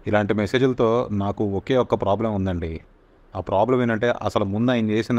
ఇలాంటి మెసేజ్లతో నాకు ఒకే ఒక్క ప్రాబ్లం ఉందండి. ఆ ప్రాబ్లం ఏంటంటే అసలు ముందు ఆయన చేసిన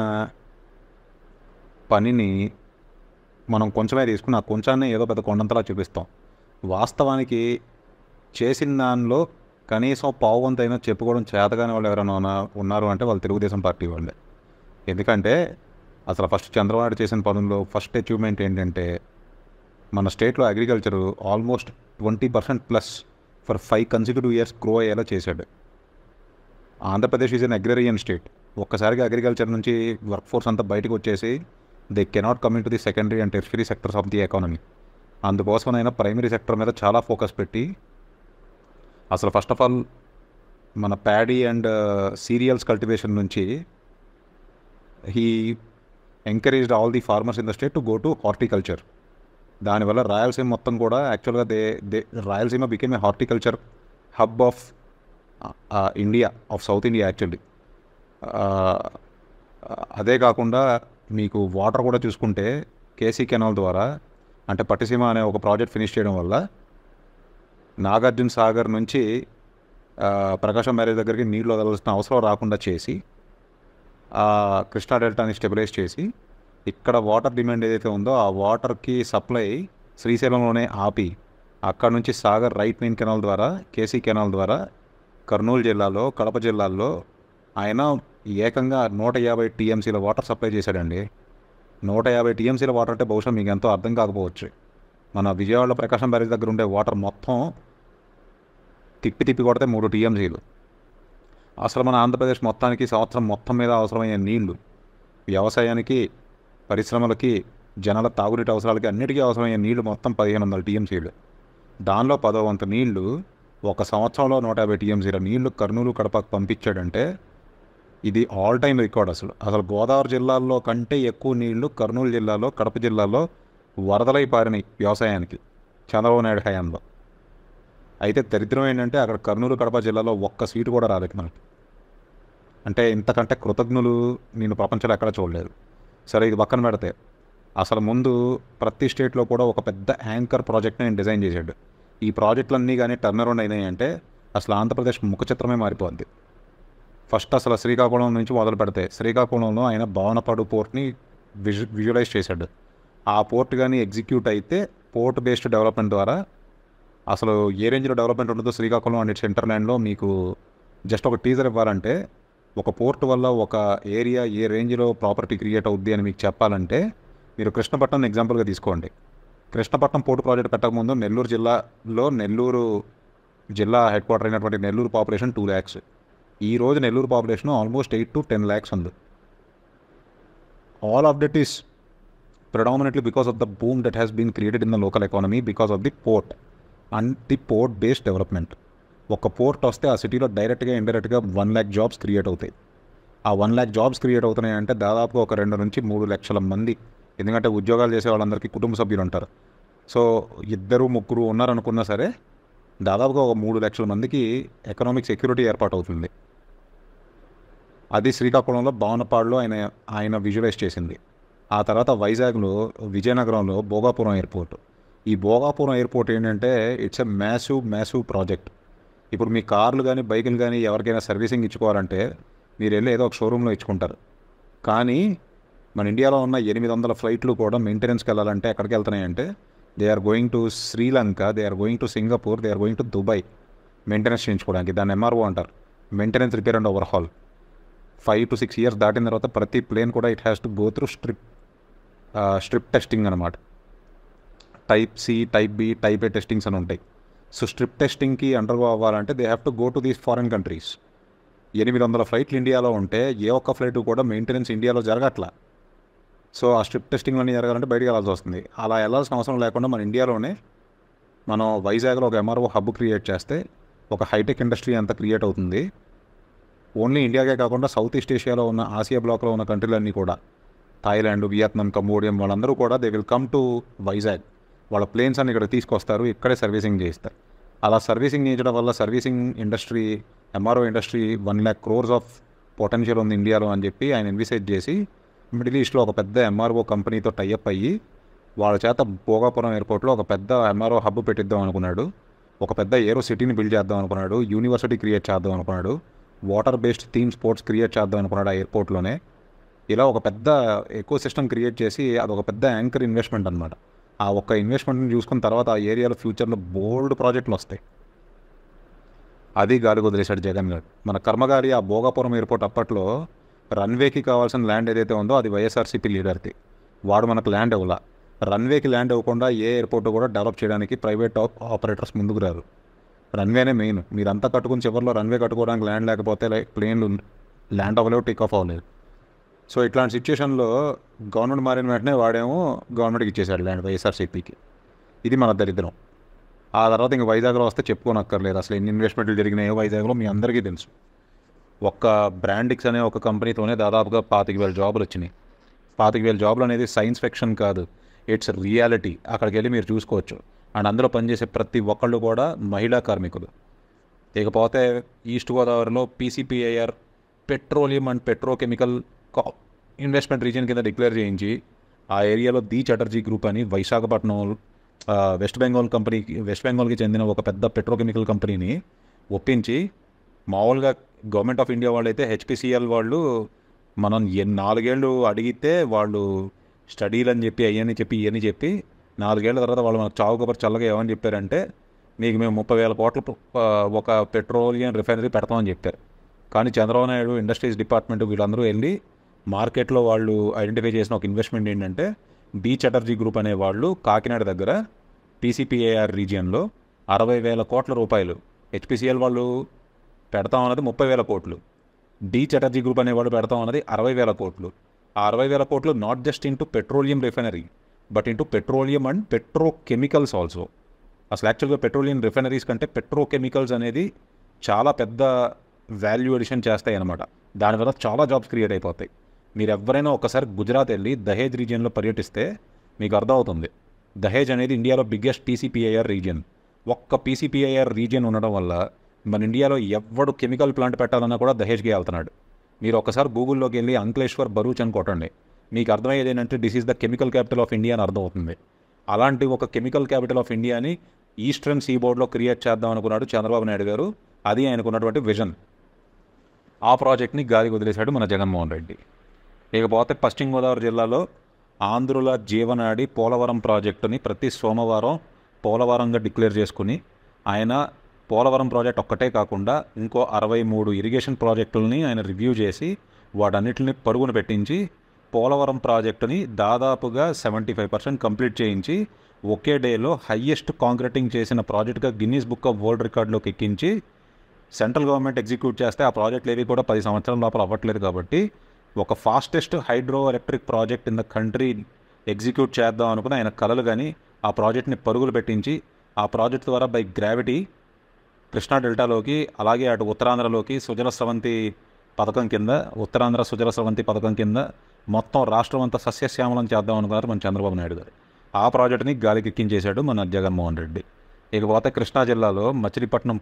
పనిని మనం కొంచెమే తీసుకుని ఆ కొంచాన్ని ఏదో పెద్ద కొండంతలా చూపిస్తాం. వాస్తవానికి చేసిన దానిలో కనీసం పావువంతైనా చెప్పుకోవడం చేతగాని వాళ్ళు ఎవరైనా ఉన్నారు అంటే వాళ్ళు తెలుగుదేశం పార్టీ వాళ్ళే. ఎందుకంటే అసలు ఫస్ట్ చంద్రబాబు చేసిన పనుల్లో ఫస్ట్ అచీవ్మెంట్ ఏంటంటే మన స్టేట్లో agriculture almost 20% plus for 5 consecutive years grow అయ్యేలా చేశాడు. Andhra Pradesh is an agrarian state. ఒక్కసారిగా అగ్రికల్చర్ నుంచి వర్క్ ఫోర్స్ అంతా బయటకు వచ్చేసి they cannot come into the secondary and tertiary sectors of the economy. అందుకోసమైనా ప్రైమరీ సెక్టర్ మీద చాలా ఫోకస్ పెట్టి అసలు ఫస్ట్ ఆఫ్ ఆల్ మన ప్యాడీ అండ్ సీరియల్స్ కల్టివేషన్ నుంచి he encouraged all the farmers in the state to go to horticulture. దానివల్ల రాయలసీమ మొత్తం కూడా యాక్చువల్గా Rayalaseema became a horticulture hub of India, of South India actually. అదే కాకుండా మీకు వాటర్ కూడా చూసుకుంటే కేసీ కెనాల్ ద్వారా, అంటే పట్టిసీమ అనే ఒక ప్రాజెక్ట్ ఫినిష్ చేయడం వల్ల నాగార్జున సాగర్ నుంచి ప్రకాశం బ్యారేజ్ దగ్గరికి నీళ్ళు వదలాల్సిన అవసరం రాకుండా చేసి కృష్ణా డెల్టాని స్టెబిలైజ్ చేసి ఇక్కడ వాటర్ డిమాండ్ ఏదైతే ఉందో ఆ వాటర్కి సప్లై శ్రీశైలంలోనే ఆపి అక్కడ నుంచి సాగర్ రైట్ మెయిన్ కెనాల్ ద్వారా, కేసీ కెనాల్ ద్వారా కర్నూలు జిల్లాలో, కడప జిల్లాల్లో ఆయన ఏకంగా 150 టీఎంసీల వాటర్ సప్లై చేశాడండి. 150 టీఎంసీల వాటర్ అంటే బహుశా మీకు ఎంతో అర్థం కాకపోవచ్చు. మన విజయవాడలో ప్రకాశం బ్యారేజ్ దగ్గర ఉండే వాటర్ మొత్తం తిప్పి కొడితే 3 టీఎంసీలు. అసలు మన ఆంధ్రప్రదేశ్ మొత్తానికి సంవత్సరం మొత్తం మీద అవసరమైన నీళ్లు, వ్యవసాయానికి, పరిశ్రమలకి, జనాల తాగునీటి అవసరాలకి అన్నిటికీ అవసరమైన నీళ్లు మొత్తం 1500 టీఎంసీలు. దానిలో 10వ వంతు నీళ్లు ఒక సంవత్సరంలో 150 టీఎంసీల నీళ్లు కర్నూలు, కడపకు పంపించాడంటే ఇది ఆల్ టైమ్ రికార్డ్. అసలు గోదావరి జిల్లాల్లో కంటే ఎక్కువ నీళ్లు కర్నూలు జిల్లాలో, కడప జిల్లాలో వరదలై పారినాయి వ్యవసాయానికి చంద్రబాబు నాయుడు హయాంలో. అయితే దరిద్రం ఏంటంటే అక్కడ కర్నూలు, కడప జిల్లాలో ఒక్క సీటు కూడా రాలేదు మనకి. అంటే ఇంతకంటే కృతజ్ఞులు నేను ప్రపంచంలో ఎక్కడ చూడలేదు. సరే, ఇది పక్కన పెడితే అసలు ముందు ప్రతి స్టేట్లో కూడా ఒక పెద్ద యాంకర్ ప్రాజెక్ట్ని నేను డిజైన్ చేశాడు. ఈ ప్రాజెక్టులన్నీ కానీ టర్న్ అరౌండ్ అయినాయి అంటే అసలు ఆంధ్రప్రదేశ్ ముఖ చిత్రమే మారిపోద్ది. ఫస్ట్ అసలు శ్రీకాకుళం నుంచి మొదలు పెడితే శ్రీకాకుళంలో ఆయన భావనపాడు పోర్ట్ని విజువలైజ్ చేశాడు. ఆ పోర్ట్ కానీ ఎగ్జిక్యూట్ అయితే పోర్ట్ బేస్డ్ డెవలప్మెంట్ ద్వారా అసలు ఏ రేంజ్లో డెవలప్మెంట్ ఉంటుందో శ్రీకాకుళం అండ్ ఇట్స్ ఇంటర్లాండ్లో మీకు జస్ట్ ఒక టీజర్ ఇవ్వాలంటే, ఒక పోర్ట్ వల్ల ఒక ఏరియా ఏ రేంజ్లో ప్రాపర్టీ క్రియేట్ అవుద్ది అని మీకు చెప్పాలంటే మీరు కృష్ణపట్నం ఎగ్జాంపుల్గా తీసుకోండి. కృష్ణపట్నం పోర్ట్ ప్రాజెక్ట్ పెట్టకముందు నెల్లూరు జిల్లా హెడ్ క్వార్టర్ అయినటువంటి నెల్లూరు పాపులేషన్ 2 lakhs. ఈ రోజు Nellore population almost 8 to 10 lakhs ఉంది. All of that is predominantly because of the boom that has been created in the local economy because of the port and the port based development. ఒక port వస్తే ఆ సిటీలో డైరెక్ట్గా ఇండైరెక్ట్గా 1 lakh jobs create అవుతాయి. ఆ 1 lakh jobs create అవుతున్నాయి అంటే దాదాపుగా ఒక 2 నుంచి 3 లక్షల మంది, ఎందుకంటే ఉద్యోగాలు చేసే వాళ్ళందరికీ కుటుంబ సభ్యులు ఉంటారు. సో 2, 3 ఉన్నారనుకున్నా సరే దాదాపుగా ఒక 3 లక్షల మందికి ఎకనామిక్ సెక్యూరిటీ ఏర్పాటు అవుతుంది. అది శ్రీకాకుళంలో భావనపాడులో ఆయన విజువలైజ్ చేసింది. ఆ తర్వాత వైజాగ్లో, విజయనగరంలో భోగాపురం ఎయిర్పోర్ట్. ఈ భోగాపురం ఎయిర్పోర్ట్ ఏంటంటే ఇట్స్ ఎ మ్యాసివ్ ప్రాజెక్ట్. ఇప్పుడు మీ కార్లు కానీ బైకులు కానీ ఎవరికైనా సర్వీసింగ్ ఇచ్చుకోవాలంటే మీరు వెళ్ళి ఏదో ఒక షోరూంలో ఇచ్చుకుంటారు. కానీ మన ఇండియాలో ఉన్న 800 ఫ్లైట్లు కూడా మెయింటెనెన్స్కి వెళ్ళాలంటే ఎక్కడికి వెళ్తున్నాయంటే they are going to Sri Lanka, they are going to Singapore, they are going to Dubai maintenance చేయించుకోవడానికి. దాన్ని ఎంఆర్ఓ అంటారు, maintenance repair and overhaul. 5 to 6 years దాటిన తర్వాత ప్రతి ప్లేన్ కూడా it has to go through strip testing అనమాట. Type C, type B, type A testings అని ఉంటాయి. సో స్ట్రిప్ టెస్టింగ్కి అండర్గో అవ్వాలంటే they have to go to these foreign countries. 800 ఫ్లైట్లు ఇండియాలో ఉంటే ఏ ఒక్క ఫ్లైట్ కూడా మెయింటెనెన్స్ ఇండియాలో జరగట్లా. సో ఆ స్ట్రిప్ టెస్టింగ్లన్నీ జరగాలంటే బయటికి వెళ్ళాల్సి వస్తుంది. అలా వెళ్ళాల్సిన అవసరం లేకుండా మన ఇండియాలోనే మనం వైజాగ్లో ఒక ఎంఆర్ఓ హబ్ క్రియేట్ చేస్తే ఒక హైటెక్ ఇండస్ట్రీ అంతా క్రియేట్ అవుతుంది. ఓన్లీ ఇండియాకే కాకుండా సౌత్ ఈస్ట్ ఏషియాలో ఉన్న, ఆసియా బ్లాక్లో ఉన్న కంట్రీలన్నీ కూడా, థాయిలాండ్, వియత్నాం, కంబోడియా, వాళ్ళందరూ కూడా they will come to Vizag. వాళ్ళ ప్లేన్స్ అన్ని ఇక్కడ తీసుకొస్తారు, ఇక్కడే సర్వీసింగ్ చేస్తారు. అలా సర్వీసింగ్ చేయించడం వల్ల servicing industry, MRO industry 1 lakh crores of potential ఉంది ఇండియాలో అని చెప్పి ఆయన ఎన్విసైజ్ చేసి మిడిల్ ఈస్ట్లో ఒక పెద్ద ఎంఆర్ఓ కంపెనీతో టైఅప్ అయ్యి వాళ్ళ చేత భోగాపురం ఎయిర్పోర్ట్లో ఒక పెద్ద ఎంఆర్ఓ హబ్ పెట్టిద్దాం అనుకున్నాడు. ఒక పెద్ద ఏరో సిటీని బిల్డ్ చేద్దాం అనుకున్నాడు, యూనివర్సిటీ క్రియేట్ చేద్దాం అనుకున్నాడు, water based theme sports create చేద్దాం అనుకున్నాడు ఆ ఎయిర్పోర్ట్లోనే. ఇలా ఒక పెద్ద ఎకో సిస్టమ్ క్రియేట్ చేసి అదొక పెద్ద యాంకర్ ఇన్వెస్ట్మెంట్ అనమాట. ఆ ఒక్క ఇన్వెస్ట్మెంట్ని చూసుకున్న తర్వాత ఆ ఏరియాలో ఫ్యూచర్లో బోల్డ్ ప్రాజెక్టులు వస్తాయి. అది గాలికి వదిలేశాడు జగన్ గారు. మన కర్మగారి ఆ భోగాపురం ఎయిర్పోర్ట్ అప్పట్లో రన్వేకి కావాల్సిన ల్యాండ్ ఏదైతే ఉందో అది వైఎస్ఆర్సీపీ లీడర్ది. వాడు మనకు ల్యాండ్ ఇవ్వాల. రన్వేకి ల్యాండ్ ఇవ్వకుండా ఏ ఎయిర్పోర్ట్ కూడా డెవలప్ చేయడానికి ప్రైవేట్ ఆపరేటర్స్ ముందుకు రారు. రన్వేనే మెయిన్. మీరంతా కట్టుకుని చివరిలో రన్వే కట్టుకోవడానికి ల్యాండ్ లేకపోతే ప్లేన్లు ల్యాండ్ అవ్వలేవు, టేక్ ఆఫ్ అవ్వలేదు. సో ఇట్లాంటి సిచ్యువేషన్లో గవర్నమెంట్ మారిన వెంటనే వాడేమో గవర్నమెంట్కి ఇచ్చేశాడు ల్యాండ్ వైఎస్ఆర్సీపీకి. ఇది మన దరిద్రం. ఆ తర్వాత ఇంక వైజాగ్లో వస్తే చెప్పుకోనక్కర్లేదు. అసలు ఎన్ని ఇన్వెస్ట్మెంట్లు జరిగినాయో వైజాగ్లో మీ అందరికీ తెలుసు. ఒక్క బ్రాండిక్స్ అనే ఒక కంపెనీతోనే దాదాపుగా 25,000 జాబులు వచ్చినాయి. 25,000 జాబులు అనేది సైన్స్ ఫిక్షన్ కాదు, ఇట్స్ రియాలిటీ. అక్కడికి వెళ్ళి మీరు చూసుకోవచ్చు. అండ్ అందులో పనిచేసే ప్రతి ఒక్కళ్ళు కూడా మహిళా కార్మికులు. ఇకపోతే ఈస్ట్ గోదావరిలో PCPIR petroleum and petrochemical investment region కింద డిక్లేర్ చేయించి ఆ ఏరియాలో ది చటర్జీ గ్రూప్ అని విశాఖపట్నం వెస్ట్ బెంగాల్కి చెందిన ఒక పెద్ద పెట్రోకెమికల్ కంపెనీని ఒప్పించి, మామూలుగా గవర్నమెంట్ ఆఫ్ ఇండియా వాళ్ళు అయితే హెచ్పిసిఎల్ వాళ్ళు మనం 4 ఏళ్ళు అడిగితే వాళ్ళు స్టడీలు అని చెప్పి అయ్యని చెప్పి ఇవన్నీ చెప్పి 4 ఏళ్ల తర్వాత వాళ్ళు మనకు చావు కబర్ చల్లగా ఏమని చెప్పారంటే, మీకు మేము 30,000 కోట్ల ఒక పెట్రోలియం రిఫైనరీ పెడతామని చెప్పారు. కానీ చంద్రబాబు నాయుడు ఇండస్ట్రీస్ డిపార్ట్మెంట్ వీళ్ళందరూ వెళ్ళి మార్కెట్లో వాళ్ళు ఐడెంటిఫై చేసిన ఒక ఇన్వెస్ట్మెంట్ ఏంటంటే, డి చటర్జీ గ్రూప్ అనే వాళ్ళు కాకినాడ దగ్గర పీసీపీఐఆర్ రీజియన్లో 60,000 కోట్ల రూపాయలు, హెచ్పిసిఎల్ వాళ్ళు పెడతాం అన్నది 30,000 కోట్లు, డి చటర్జీ గ్రూప్ అనేవాడు పెడతాం అన్నది 60,000 కోట్లు. ఆ 60,000 కోట్లు not just into petroleum refinery but into petroleum and petrochemicals also. అసలు యాక్చువల్గా పెట్రోలియం రిఫైనరీస్ కంటే పెట్రోకెమికల్స్ అనేది చాలా పెద్ద వాల్యూ అడిషన్ చేస్తాయి అన్నమాట. దానివల్ల చాలా జాబ్స్ క్రియేట్ అయిపోతాయి. మీరు ఎవరైనా ఒకసారి గుజరాత్ వెళ్ళి దహేజ్ రీజియన్లో పర్యటిస్తే మీకు అర్థమవుతుంది. దహేజ్ అనేది ఇండియాలో బిగ్గెస్ట్ పీసీపీఐఆర్ రీజియన్. ఒక్క పీసీపీఐఆర్ రీజియన్ ఉండడం వల్ల మన ఇండియాలో ఎవడు కెమికల్ ప్లాంట్ పెట్టాలన్నా కూడా దహేజ్కి వెళ్తున్నాడు. మీరు ఒకసారి గూగుల్లోకి వెళ్ళి అంక్లేశ్వర్ భరూచ్ అని కొట్టండి, మీకు అర్థమయ్యేది ఏంటంటే this is the chemical capital of India అని అర్థమవుతుంది. అలాంటి ఒక కెమికల్ క్యాపిటల్ ఆఫ్ ఇండియాని ఈస్టర్న్ సీబోర్డ్లో క్రియేట్ చేద్దాం అనుకున్నాడు చంద్రబాబు నాయుడు గారు. అది ఆయనకున్నటువంటి విజన్. ఆ ప్రాజెక్ట్ని గాలికి వదిలేశాడు మన జగన్మోహన్ రెడ్డి. ఇకపోతే పశ్చిమ గోదావరి జిల్లాలో ఆంధ్రుల జీవనాడి పోలవరం ప్రాజెక్టుని ప్రతి సోమవారం పోలవరంగా డిక్లేర్ చేసుకుని ఆయన పోలవరం ప్రాజెక్ట్ ఒక్కటే కాకుండా ఇంకో 63 ఇరిగేషన్ ప్రాజెక్టులని ఆయన రివ్యూ చేసి వాటన్నిటిని పరుగున పెట్టించి పోలవరం ప్రాజెక్టుని దాదాపుగా 75% కంప్లీట్ చేయించి ఒకే డేలో హయ్యెస్ట్ కాంక్రీటింగ్ చేసిన ప్రాజెక్టుగా గిన్నీస్ బుక్ ఆఫ్ వరల్డ్ రికార్డులోకి ఎక్కించి, సెంట్రల్ గవర్నమెంట్ ఎగ్జిక్యూట్ చేస్తే ఆ ప్రాజెక్టులు ఏవి కూడా 10 సంవత్సరాల లోపల అవ్వట్లేదు కాబట్టి ఒక fastest hydro electric project in the country execute చేద్దాం అనుకుని ఆయన కలలు కానీ ఆ ప్రాజెక్ట్ని పరుగులు పెట్టించి ఆ ప్రాజెక్ట్ ద్వారా బై గ్రావిటీ కృష్ణా డెల్టాలోకి, అలాగే అటు ఉత్తరాంధ్రలోకి సుజల స్రవంతి పథకం కింద, ఉత్తరాంధ్ర సుజల స్రవంతి పథకం కింద మొత్తం రాష్ట్రం అంతా సస్యశ్యామలం చేద్దాం అనుకున్నారు మన చంద్రబాబు నాయుడు గారు. ఆ ప్రాజెక్టుని గాలికి ఎక్కించేశాడు మన జగన్మోహన్ రెడ్డి. ఇకపోతే కృష్ణా జిల్లాలో మచిలీపట్నం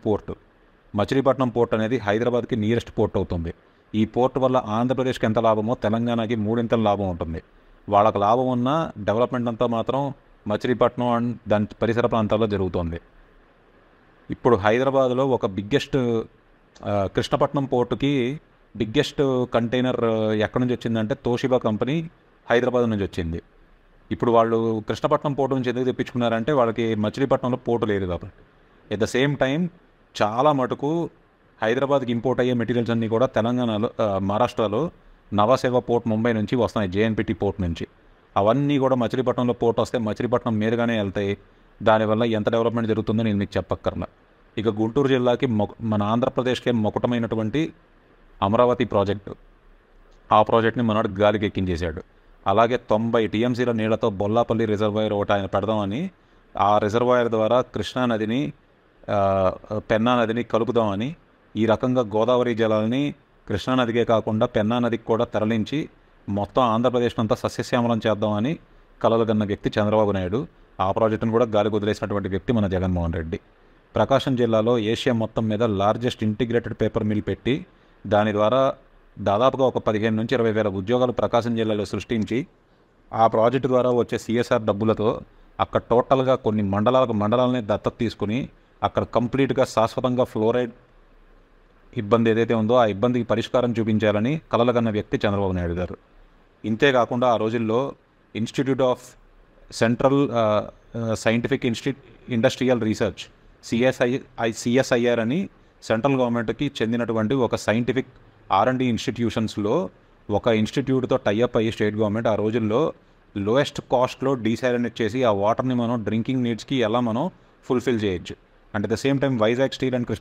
పోర్ట్ అనేది హైదరాబాద్కి నియరెస్ట్ పోర్ట్ అవుతుంది. ఈ పోర్ట్ వల్ల ఆంధ్రప్రదేశ్కి ఎంత లాభమో తెలంగాణకి 3 ఇంతల లాభం ఉంటుంది. వాళ్ళకి లాభం ఉన్న డెవలప్మెంట్ అంతా మాత్రం మచిలీపట్నం అండ్ దాని పరిసర ప్రాంతాల్లో జరుగుతుంది. ఇప్పుడు హైదరాబాద్లో ఒక బిగ్గెస్ట్ కృష్ణపట్నం పోర్టుకి బిగ్గెస్ట్ కంటైనర్ ఎక్కడి నుంచి వచ్చిందంటే తోషిబా కంపెనీ హైదరాబాద్ నుంచి వచ్చింది. ఇప్పుడు వాళ్ళు కృష్ణపట్నం పోర్టు నుంచి ఎందుకు తెప్పించుకున్నారంటే వాళ్ళకి మచిలీపట్నంలో పోర్టు లేదు కాబట్టి. ఎట్ ద సేమ్ టైం చాలా మటుకు హైదరాబాద్కి ఇంపోర్ట్ అయ్యే మెటీరియల్స్ అన్నీ కూడా తెలంగాణలో, మహారాష్ట్రలో నవాసేవ పోర్ట్ ముంబై నుంచి వస్తున్నాయి, జేఎన్పిటి పోర్ట్ నుంచి. అవన్నీ కూడా మచిలీపట్నంలో పోర్ట్ వస్తే మచిలీపట్నం మీదుగానే వెళ్తాయి. దానివల్ల ఎంత డెవలప్మెంట్ జరుగుతుందో నేను మీకు చెప్పక్కర్లా. ఇక గుంటూరు జిల్లాకి మన ఆంధ్రప్రదేశ్కే మొకటమైనటువంటి అమరావతి ప్రాజెక్టు, ఆ ప్రాజెక్ట్ని మనోడు గాలికి ఎక్కించేశాడు. అలాగే 90 టీఎంసీల నీళ్లతో బొల్లాపల్లి రిజర్వాయర్ ఒకటి ఆయన పెడదామని, ఆ రిజర్వాయర్ ద్వారా కృష్ణా నదిని పెన్నా నదిని కలుపుదామని, ఈ రకంగా గోదావరి జలాలని కృష్ణానదికే కాకుండా పెన్నా నదికి కూడా తరలించి మొత్తం ఆంధ్రప్రదేశ్ అంతా సస్యశ్యామలం చేద్దామని కలలు కన్న వ్యక్తి చంద్రబాబు నాయుడు. ఆ ప్రాజెక్టును కూడా గాలికి వదిలేసినటువంటి వ్యక్తి మన జగన్మోహన్ రెడ్డి. ప్రకాశం జిల్లాలో ఏషియా మొత్తం మీద లార్జెస్ట్ ఇంటిగ్రేటెడ్ పేపర్ మిల్ పెట్టి దాని ద్వారా దాదాపుగా ఒక 15 నుంచి 20 వేల ఉద్యోగాలు ప్రకాశం జిల్లాలో సృష్టించి ఆ ప్రాజెక్టు ద్వారా వచ్చే సిఎస్ఆర్ డబ్బులతో అక్కడ టోటల్గా కొన్ని మండలాలని దత్తత తీసుకుని అక్కడ కంప్లీట్గా శాశ్వతంగా ఫ్లోరైడ్ ఇబ్బంది ఏదైతే ఉందో ఆ ఇబ్బందికి పరిష్కారం చూపించాలని కలలుగన్న వ్యక్తి చంద్రబాబు నాయుడు గారు. ఇంతేకాకుండా ఆ రోజుల్లో institute of central scientific industrial research CSIR అని సెంట్రల్ గవర్నమెంట్కి చెందినటువంటి ఒక సైంటిఫిక్ R&D ఇన్స్టిట్యూషన్స్లో ఒక ఇన్స్టిట్యూట్తో టైఅప్ అయ్యి స్టేట్ గవర్నమెంట్ ఆ రోజుల్లో లోయెస్ట్ కాస్ట్లో డీసాలినేట్ చేసి ఆ వాటర్ని మనం డ్రింకింగ్ నీడ్స్కి ఎలా మనం ఫుల్ఫిల్ చేయొచ్చు. And at the same time Vizag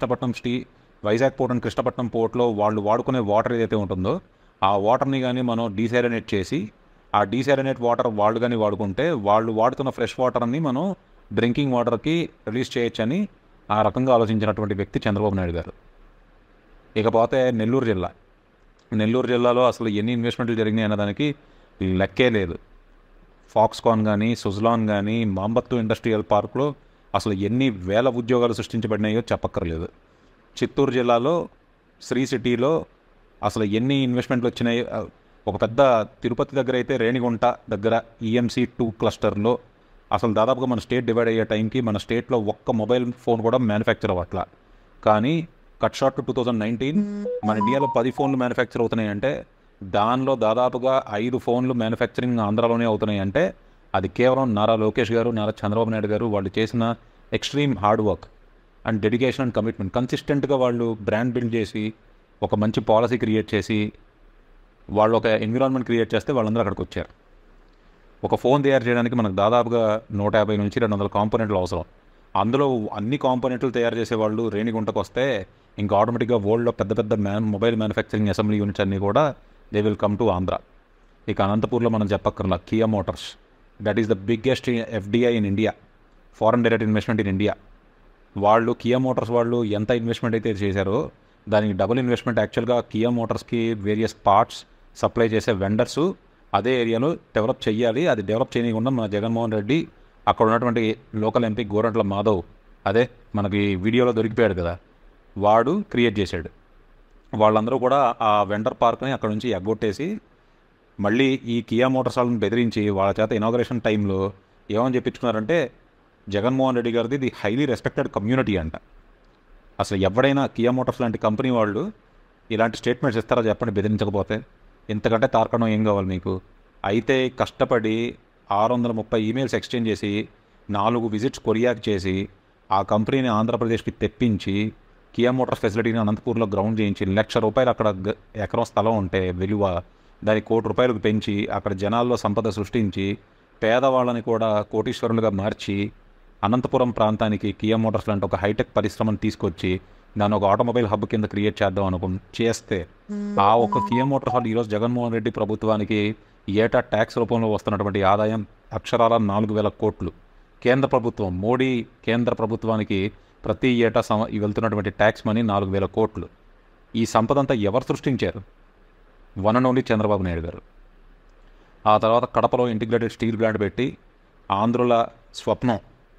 port and Krishnapatnam పోర్ట్లో వాళ్ళు వాడుకునే వాటర్ ఏదైతే ఉంటుందో ఆ వాటర్ని కానీ మనం డీసాలినేట్ చేసి ఆ డీసాలినేట్ వాటర్ వాళ్ళు కానీ వాడుకుంటే వాళ్ళు వాడుతున్న ఫ్రెష్ వాటర్ని మనం డ్రింకింగ్ వాటర్కి రిలీజ్ చేయొచ్చని ఆ రకంగా ఆలోచించినటువంటి వ్యక్తి చంద్రబాబు నాయుడు గారు. ఇకపోతే నెల్లూరు జిల్లాలో అసలు ఎన్ని ఇన్వెస్ట్మెంట్లు జరిగినాయి అన్నదానికి లెక్కే లేదు. ఫాక్స్కాన్ కానీ, సుజలాన్ కానీ, మాంబత్తు ఇండస్ట్రియల్ పార్క్లో అసలు ఎన్ని వేల ఉద్యోగాలు సృష్టించబడినాయో చెప్పక్కర్లేదు. చిత్తూరు జిల్లాలో శ్రీ సిటీలో అసలు ఎన్ని ఇన్వెస్ట్మెంట్లు వచ్చినాయో, ఒక పెద్ద తిరుపతి దగ్గర అయితే రేణిగుంట దగ్గర EMC2 క్లస్టర్లో అసలు దాదాపుగా మన స్టేట్ డివైడ్ అయ్యే టైంకి మన స్టేట్లో ఒక్క మొబైల్ ఫోన్ కూడా మ్యానుఫ్యాక్చర్ అవ్వట్లా. కానీ కట్ షార్ట్ 2019 మన ఇండియాలో 10 ఫోన్లు మ్యానుఫ్యాక్చర్ అవుతున్నాయంటే దానిలో దాదాపుగా 5 ఫోన్లు మ్యానుఫ్యాక్చరింగ్ ఆంధ్రాలోనే అవుతున్నాయి. అంటే అది కేవలం నారా లోకేష్ గారు, నారా చంద్రబాబు నాయుడు గారు వాళ్ళు చేసిన extreme hard work and dedication and commitment. కన్సిస్టెంట్గా వాళ్ళు బ్రాండ్ బిల్డ్ చేసి ఒక మంచి పాలసీ క్రియేట్ చేసి వాళ్ళు ఒక ఎన్విరాన్మెంట్ క్రియేట్ చేస్తే వాళ్ళందరూ అక్కడికి వచ్చారు. ఒక ఫోన్ తయారు చేయడానికి మనకు దాదాపుగా 150 నుంచి 200 కాంపోనెంట్లు అవసరం. అందులో అన్ని కాంపోనెంట్లు తయారు చేసేవాళ్ళు రేణిగుంటకు వస్తే ఇంకా ఆటోమేటిక్గా వరల్డ్లో పెద్ద మొబైల్ మ్యానుఫ్యాక్చరింగ్ అసెంబ్లీ యూనిట్స్ అన్నీ కూడా they will come to Andhra. ఇక అనంతపూర్లో మనం చెప్పక్కర్లా Kia Motors, that is the biggest FDI in India, foreign direct investment in India. వాళ్ళు కియా మోటార్స్ వాళ్ళు ఎంత ఇన్వెస్ట్మెంట్ అయితే చేశారో దానికి డబుల్ ఇన్వెస్ట్మెంట్. యాక్చువల్గా కియా మోటార్స్కి వేరియస్ పార్ట్స్ సప్లై చేసే వెండర్సు అదే ఏరియాలో డెవలప్ చేయాలి. అది డెవలప్ చేయకుండా మన జగన్మోహన్ రెడ్డి అక్కడ ఉన్నటువంటి లోకల్ MP గోరంట్ల మాధవ్, అదే మనకి వీడియోలో దొరికిపోయాడు కదా, వాడు క్రియేట్ చేశాడు. వాళ్ళందరూ కూడా ఆ వెండర్ పార్క్ని అక్కడ నుంచి ఎగ్గొట్టేసి మళ్ళీ ఈ కియా మోటార్స్ వాళ్ళని బెదిరించి వాళ్ళ చేత ఇనాగరేషన్ టైంలో ఏమని చెప్పించుకున్నారంటే జగన్మోహన్ రెడ్డి గారిది ఇది హైలీ రెస్పెక్టెడ్ కమ్యూనిటీ అంట. అసలు ఎవడైనా కియా మోటార్స్ లాంటి కంపెనీ వాళ్ళు ఇలాంటి స్టేట్మెంట్స్ ఇస్తారా చెప్పండి, బెదిరించకపోతే? ఇంతకంటే తార్కణం ఏం కావాలి మీకు? అయితే కష్టపడి 630 ఈమెయిల్స్ ఎక్స్చేంజ్ చేసి 4 విజిట్స్ కొరియాకి చేసి ఆ కంపెనీని ఆంధ్రప్రదేశ్కి తెప్పించి కియా మోటార్స్ ఫెసిలిటీని అనంతపూర్లో గ్రౌండ్ చేయించి ₹1,00,000 అక్కడ ఎకరం స్థలం ఉంటే విలువ దాన్ని ₹1,00,00,000 పెంచి అక్కడ జనాల్లో సంపద సృష్టించి పేదవాళ్ళని కూడా కోటీశ్వరులుగా మార్చి అనంతపురం ప్రాంతానికి కియా మోటార్స్ లాంటి ఒక హైటెక్ పరిశ్రమను తీసుకొచ్చి దాన్ని ఒక ఆటోమొబైల్ హబ్ కింద క్రియేట్ చేద్దాం చేస్తే ఆ ఒక కియా మోటార్స్ వాళ్ళు ఈరోజు జగన్మోహన్ రెడ్డి ప్రభుత్వానికి ఏటా ట్యాక్స్ రూపంలో వస్తున్నటువంటి ఆదాయం అక్షరాల 4,000 కోట్లు. కేంద్ర ప్రభుత్వం, మోడీ కేంద్ర ప్రభుత్వానికి ప్రతి ఏటా వెళ్తున్నటువంటి ట్యాక్స్ మనీ 4,000 కోట్లు. ఈ సంపదంతా ఎవరు సృష్టించారు? One and only Chandrababu Naidu garu. ఆ తర్వాత కడపలో ఇంటిగ్రేటెడ్ స్టీల్ ప్లాంట్ పెట్టి ఆంధ్రుల స్వప్నం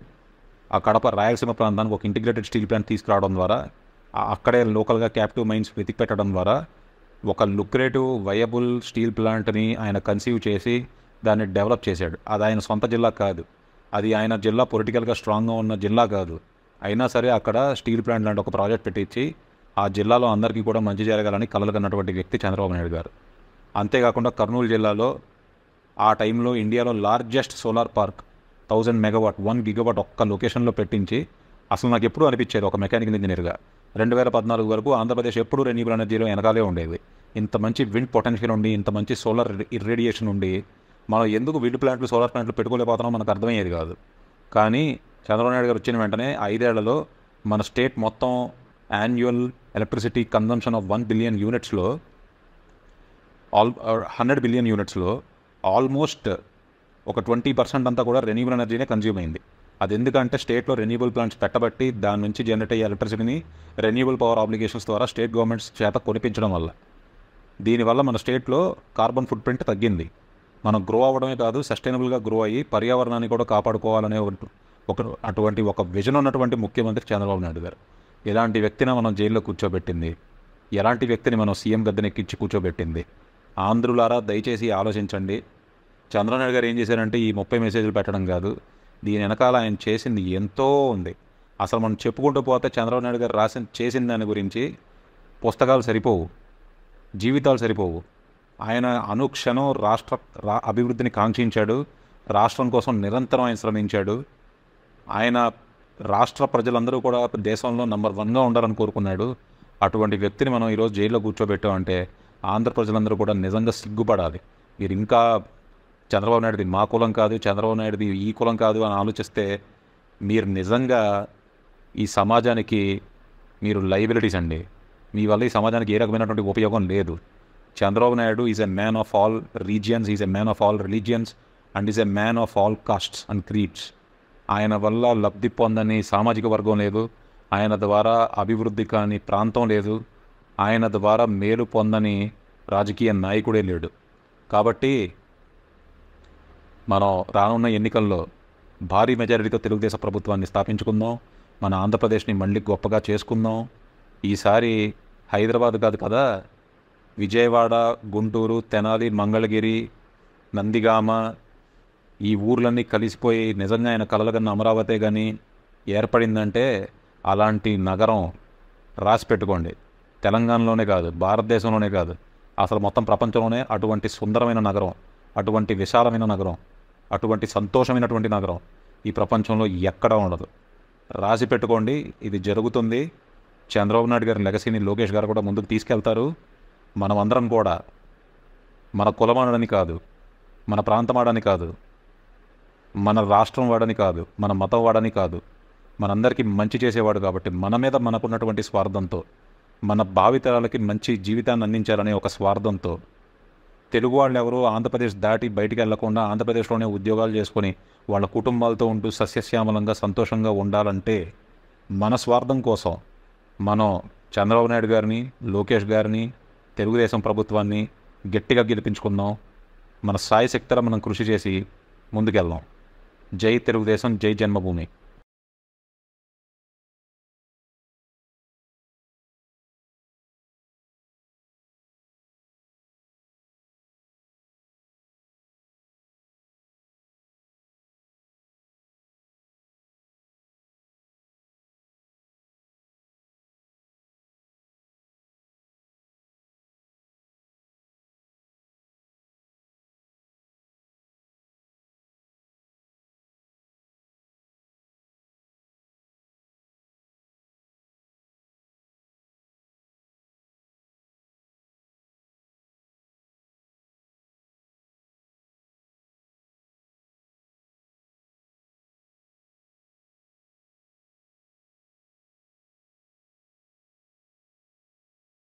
ఆ కడప రాయలసీమ ప్రాంతానికి ఒక ఇంటిగ్రేటెడ్ స్టీల్ ప్లాంట్ తీసుకురావడం ద్వారా అక్కడే లోకల్గా క్యాపిటివ్ మైన్స్ వెతికి పెట్టడం ద్వారా ఒక లుక్రేటివ్ వయబుల్ స్టీల్ ప్లాంట్ని ఆయన కన్సీవ్ చేసి దాన్ని డెవలప్ చేశాడు. అది ఆయన సొంత జిల్లా కాదు, అది ఆయన జిల్లా పొలిటికల్గా స్ట్రాంగ్గా ఉన్న జిల్లా కాదు. అయినా సరే అక్కడ స్టీల్ ప్లాంట్ లాంటి ఒక ప్రాజెక్ట్ పెట్టించి ఆ జిల్లాలో అందరికీ కూడా మంచి జరగాలని కలలుగన్నటువంటి వ్యక్తి చంద్రబాబు నాయుడు గారు. అంతేకాకుండా కర్నూలు జిల్లాలో ఆ టైంలో ఇండియాలో largest solar park 1000 megawatt 1 gigawatt ఒక్క లొకేషన్లో పెట్టించి అసలు నాకు ఎప్పుడూ అనిపించేది ఒక మెకానికల్ ఇంజనీర్గా 2014 వరకు ఆంధ్రప్రదేశ్ ఎప్పుడూ రెన్యూబుల్ ఎనర్జీలో వెనకాలే ఉండేది. ఇంత మంచి విండ్ పొటెన్షియల్ ఉండి ఇంత మంచి సోలార్ ఇర్రేడియేషన్ ఉండి మనం ఎందుకు విండ్ ప్లాంట్లు సోలార్ ప్లాంట్లు పెట్టుకోలేకపోతున్నాం మనకు అర్థమయ్యేది కాదు. కానీ చంద్రబాబు నాయుడు గారు వచ్చిన వెంటనే 5 ఏళ్లలో మన స్టేట్ మొత్తం annual electricity consumption of 1 billion యూనిట్స్లో 100 బిలియన్ యూనిట్స్లో ఆల్మోస్ట్ ఒక 20% అంతా కూడా రెన్యూబుల్ ఎనర్జీనే కన్జ్యూమ్ అయింది. అది ఎందుకంటే స్టేట్లో రెన్యూబుల్ ప్లాంట్స్ పెట్టబట్టి దాని నుంచి జనరేట్ అయ్యే ఎలక్ట్రిసిటీని రెన్యూబుల్ పవర్ ఆబ్లిగేషన్స్ ద్వారా స్టేట్ గవర్నమెంట్స్ చేత కొనిపించడం వల్ల. దీనివల్ల మన స్టేట్లో కార్బన్ ఫుట్ ప్రింట్ తగ్గింది. మనం గ్రో అవ్వడమే కాదు, సస్టైనబుల్గా గ్రో అయ్యి పర్యావరణాన్ని కూడా కాపాడుకోవాలనే అటువంటి ఒక విజన్ ఉన్నటువంటి ముఖ్యమంత్రి చంద్రబాబు నాయుడు గారు. ఎలాంటి వ్యక్తిని మనం జైల్లో కూర్చోబెట్టింది, ఎలాంటి వ్యక్తిని మనం సీఎం గద్దెనెక్కించి కూర్చోబెట్టింది. ఆంధ్రులారా దయచేసి ఆలోచించండి. చంద్రబాబు నాయుడు గారు ఏం చేశారంటే ఈ 30 మెసేజ్లు పెట్టడం కాదు, దీని వెనకాల ఆయన చేసింది ఎంతో ఉంది. అసలు మనం చెప్పుకుంటూ పోతే చంద్రబాబు నాయుడు గారు చేసిన దాని గురించి పుస్తకాలు సరిపోవు, జీవితాలు సరిపోవు. ఆయన అనుక్షణం అభివృద్ధిని కాంక్షించాడు, రాష్ట్రం కోసం నిరంతరం ఆయన శ్రమించాడు. ఆయన రాష్ట్ర ప్రజలందరూ కూడా దేశంలో నంబర్ 1గా ఉండాలని కోరుకున్నాడు. అటువంటి వ్యక్తిని మనం ఈరోజు జైల్లో కూర్చోబెట్టామంటే ఆంధ్ర ప్రజలందరూ కూడా నిజంగా సిగ్గుపడాలి. మీరు ఇంకా చంద్రబాబు నాయుడుది మా కులం కాదు, చంద్రబాబు నాయుడుది ఈ కులం కాదు అని ఆలోచిస్తే మీరు నిజంగా ఈ సమాజానికి మీరు లయబిలిటీస్ అండి. మీ వల్ల ఈ సమాజానికి ఏ రకమైనటువంటి ఉపయోగం లేదు. Chandrababu Naidu is a man of all regions, is a man of all religions and is a man of all castes and creeds. ఆయన వల్ల లబ్ధి పొందని సామాజిక వర్గం లేదు, ఆయన ద్వారా అభివృద్ధి కాని ప్రాంతం లేదు, ఆయన ద్వారా మేలు పొందని రాజకీయ నాయకుడే లేడు. కాబట్టి మనం రానున్న ఎన్నికల్లో భారీ మెజారిటీతో తెలుగుదేశం ప్రభుత్వాన్ని స్థాపించుకుందాం, మన ఆంధ్రప్రదేశ్ని మళ్ళీ గొప్పగా చేసుకుందాం. ఈసారి హైదరాబాద్ కాదు కదా, విజయవాడ, గుంటూరు, తెనాలి, మంగళగిరి, నందిగామ ఈ ఊర్లన్నీ కలిసిపోయి నిజంగా ఆయన కలలుగన్న అమరావతి కానీ ఏర్పడిందంటే అలాంటి నగరం రాసి పెట్టుకోండి. తెలంగాణలోనే కాదు, భారతదేశంలోనే కాదు, అసలు మొత్తం ప్రపంచంలోనే అటువంటి సుందరమైన నగరం, అటువంటి విశాలమైన నగరం, అటువంటి సంతోషమైనటువంటి నగరం ఈ ప్రపంచంలో ఎక్కడా ఉండదు. రాసి పెట్టుకోండి, ఇది జరుగుతుంది. చంద్రబాబు నాయుడు గారి లెగసీని లోకేష్ గారు కూడా ముందుకు తీసుకెళ్తారు. మనమందరం కూడా మన కులమాడని కాదు, మన ప్రాంతం వాడని కాదు, మన రాష్ట్రం వాడని కాదు, మన మతం వాడని కాదు, మనందరికీ మంచి చేసేవాడు కాబట్టి మన మీద మనకున్నటువంటి స్వార్థంతో, మన భావితరాలకి మంచి జీవితాన్ని అందించాలనే ఒక స్వార్థంతో తెలుగు వాళ్ళు ఎవరు ఆంధ్రప్రదేశ్ దాటి బయటికి వెళ్లకుండా ఆంధ్రప్రదేశ్లోనే ఉద్యోగాలు చేసుకొని వాళ్ళ కుటుంబాలతో ఉంటూ సస్యశ్యామలంగా సంతోషంగా ఉండాలంటే మన స్వార్థం కోసం మనం చంద్రబాబు నాయుడు గారిని, లోకేష్ గారిని, తెలుగుదేశం ప్రభుత్వాన్ని గట్టిగా గెలిపించుకుందాం. మన సాయశక్తిలో మనం కృషి చేసి ముందుకెళ్దాం. జై తెలుగుదేశం, జై జన్మభూమి.